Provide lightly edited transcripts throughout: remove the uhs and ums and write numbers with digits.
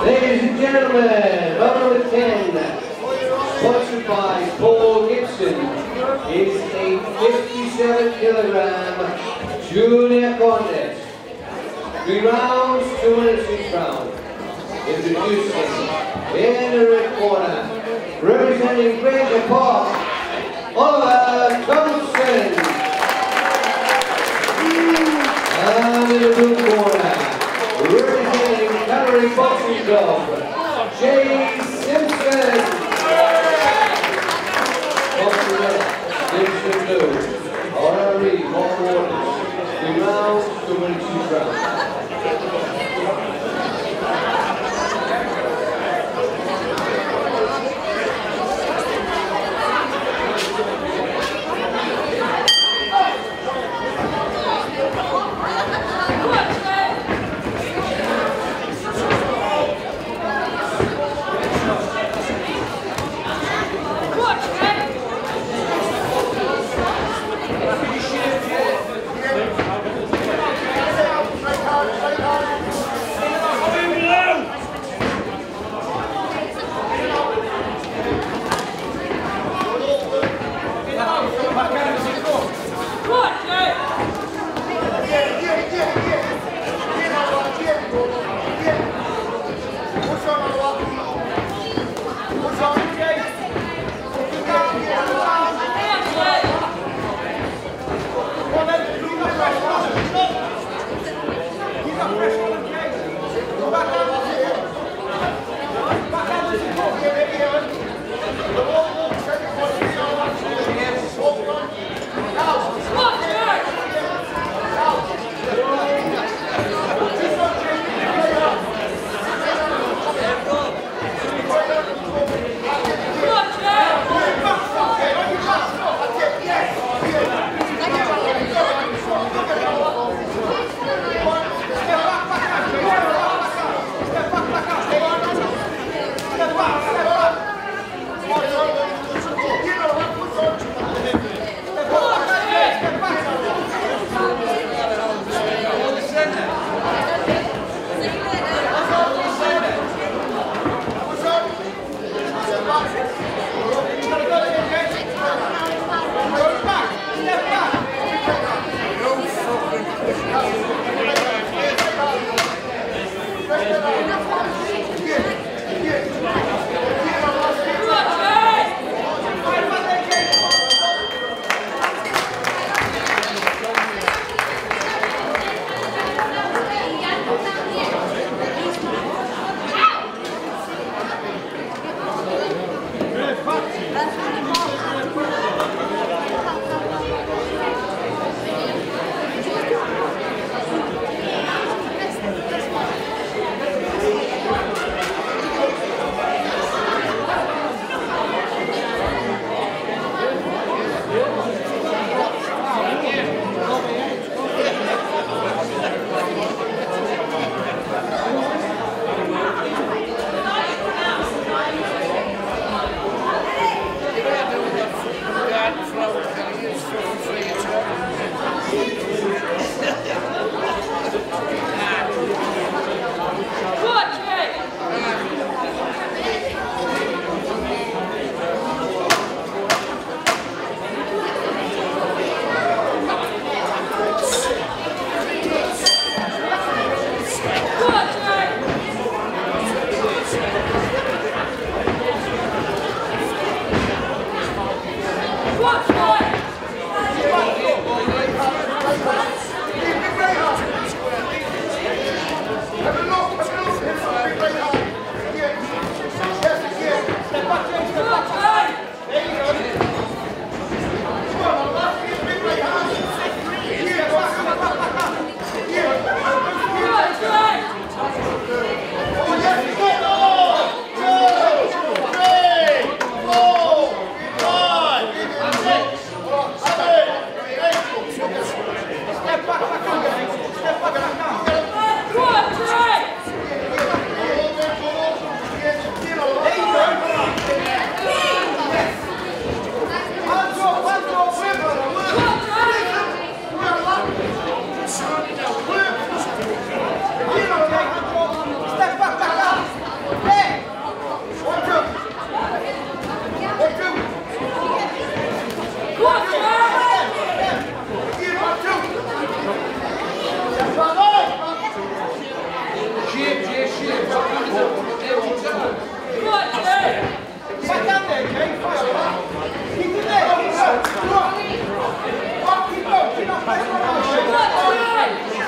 Ladies and gentlemen, number 10, sponsored by Paul Gibson, is a 57-kilogram junior contest. 3 rounds, 2 minutes each round. Introducing in the red corner, representing Grainger Park, Thompson. And in the blue corner, representing Catterick Boxing Club, Simpson. Boxing red, Simpson blue. Honorary, more orders. 3 rounds, 2 minutes each round.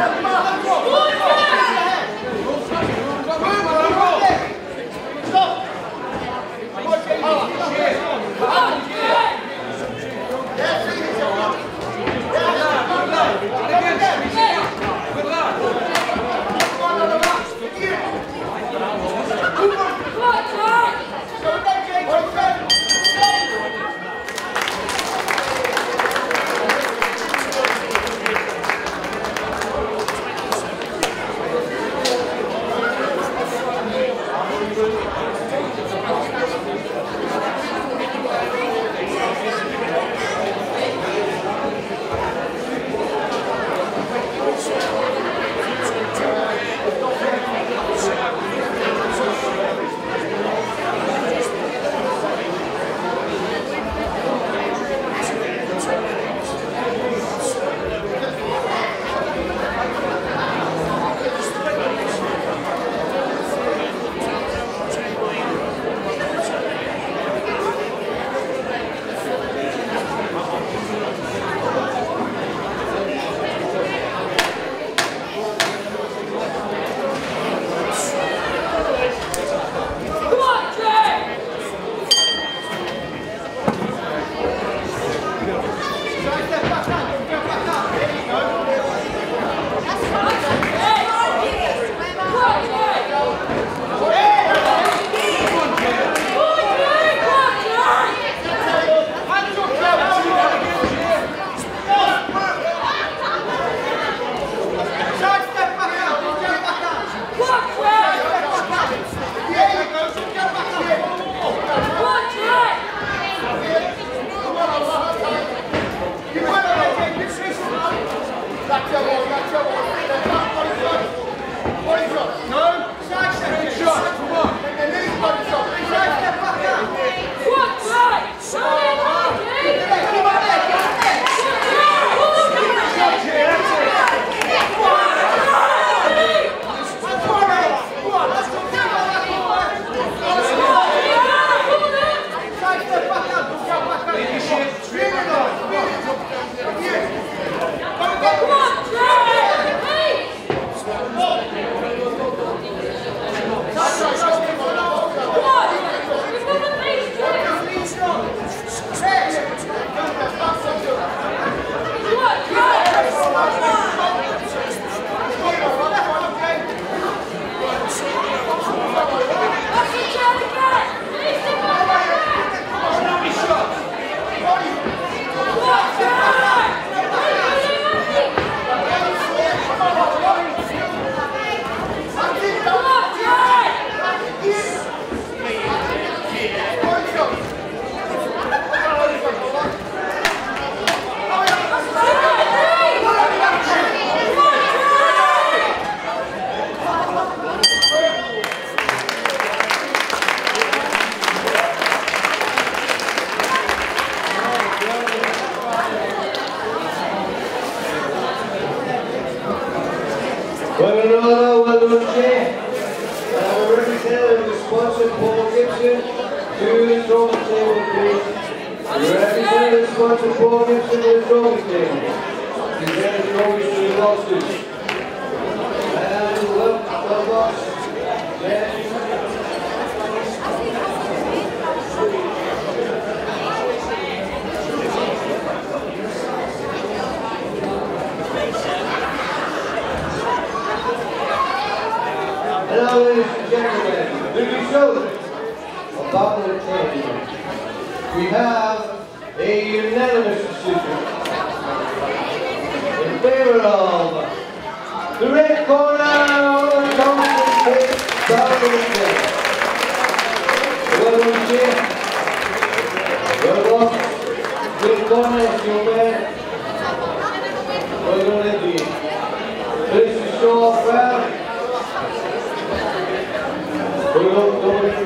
Well, representative of the sponsor Paul Gibson to the trophy table, please. Representative sponsor Paul Gibson to the trophy table. Present the trophies to the lawsuits. And look, the box. Now, ladies and gentlemen, the result of Battle of Champions. We have a unanimous decision in favor of the red corner, Thompson takes Battle of Champions. Well done, Jim. Well done. Good corner, young man. Well done indeed. This is so well. We're going to